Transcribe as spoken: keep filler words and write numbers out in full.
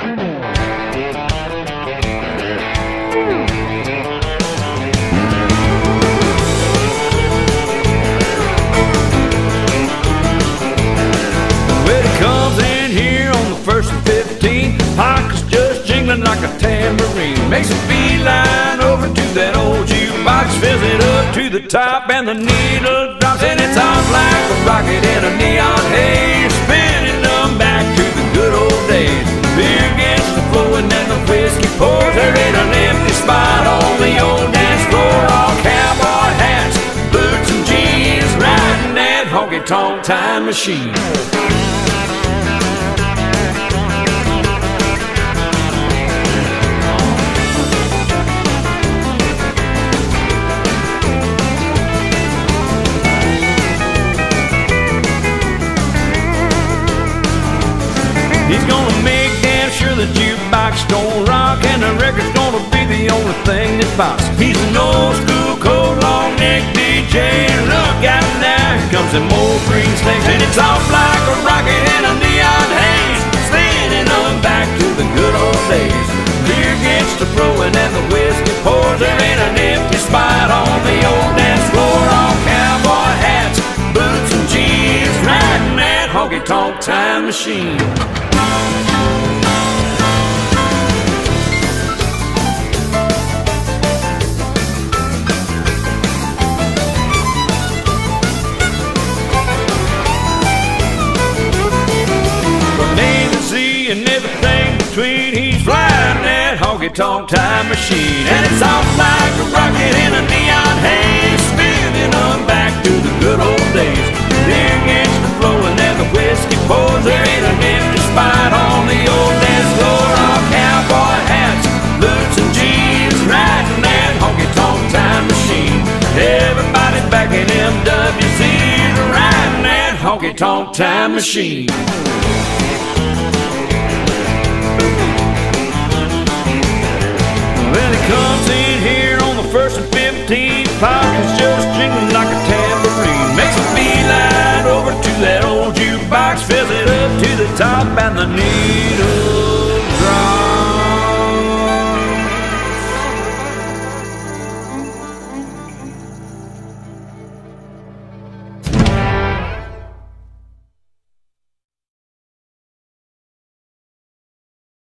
Pockets just jingling like a tambourine. Makes a beeline over to that old jukebox, fills it up to the top, and the needle drops, and it's on like a rocket in a neon haze, spinning them back to the good old days. Beer gets to flowing and the whiskey pours. There ain't an empty spot on the old dance floor. All cowboy hats, boots and jeans, riding that honky-tonk time machine. He's gonna make damn sure the jukebox don't rock, and the record's gonna be the only thing that pops. He's an old school, cold, long neck D J. Look out now, here comes them old green snakes, and it's off like a rocket in a neon haze, spinning on back to the good old days. Beer gets to flowing and the whiskey pours. There ain't an empty spot on the old dance floor. All cowboy hats, boots and jeans, riding that honky-tonk time machine. And everything between, he's flying that honky-tonk time machine, and it's off like a rocket in a neon haze, spinning on back to the good old days. Beer gets to flowing and the whiskey pours. There ain't an empty spot on the old dance floor. All cowboy hats, boots and jeans, riding that honky-tonk time machine. Everybody's back in M W Z's, riding that honky-tonk time machine. Well, he comes in here on the first and fifteenth, pockets just jingling like a tambourine. Makes a beeline over to that old jukebox, fills it up to the top, and the needle